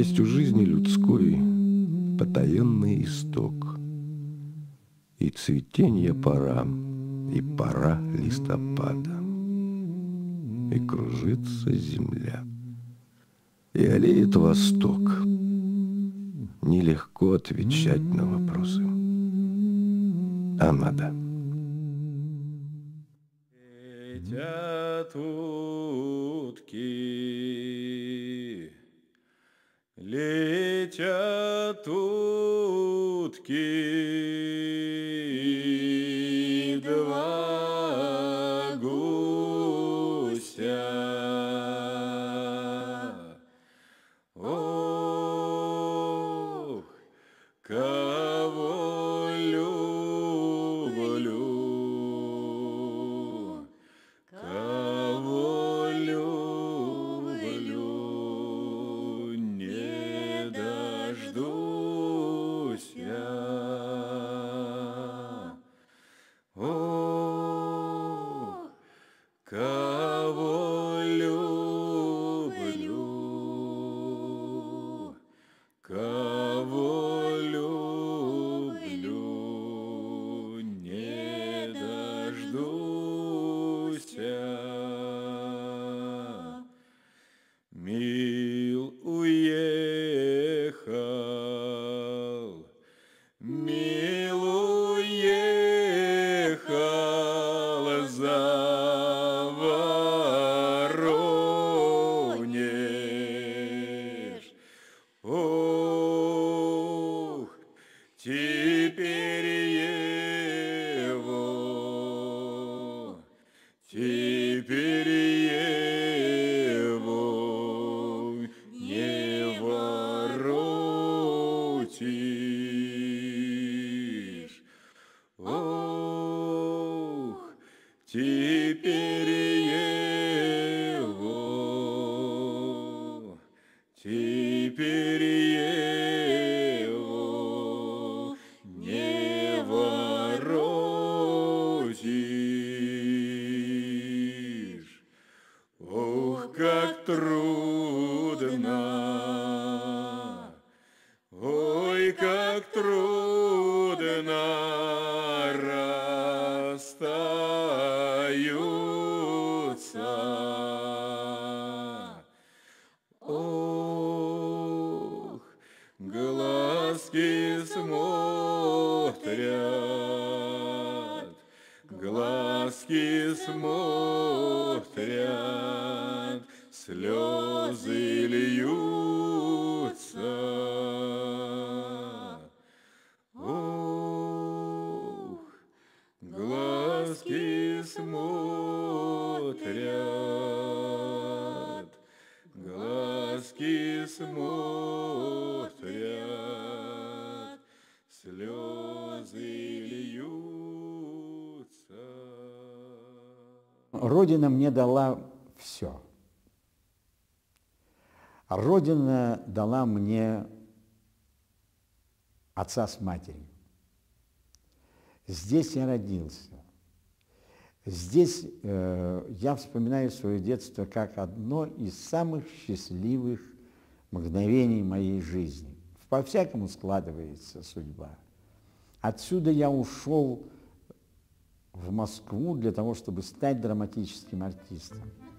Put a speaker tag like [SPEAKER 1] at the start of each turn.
[SPEAKER 1] Есть у жизни людской потаенный исток, и цветенье пора, и пора листопада, и кружится земля, и олеет восток. Нелегко отвечать на вопросы, а надо.
[SPEAKER 2] Летят утки, летят утки, два гуся. Ох, кого люблю, кого люблю, не дождусь я. Ох, кого люблю, кого люблю, не дождусь я. Мил уехал, мил уехал за Воронеж. Ох, теперь его не воротишь. Ох, теперь его не воротишь. Ох, как трудно, ой, как трудно расстаются. Ох, глазки смотрят, глазки смотрят, слезы льются. Ох, глазки смотрят, глазки смотрят, слезы льются.
[SPEAKER 3] Родина мне дала все. Родина дала мне отца с матерью. Здесь я родился. Здесь я вспоминаю свое детство как одно из самых счастливых мгновений моей жизни. По-всякому складывается судьба. Отсюда я ушел в Москву для того, чтобы стать драматическим артистом.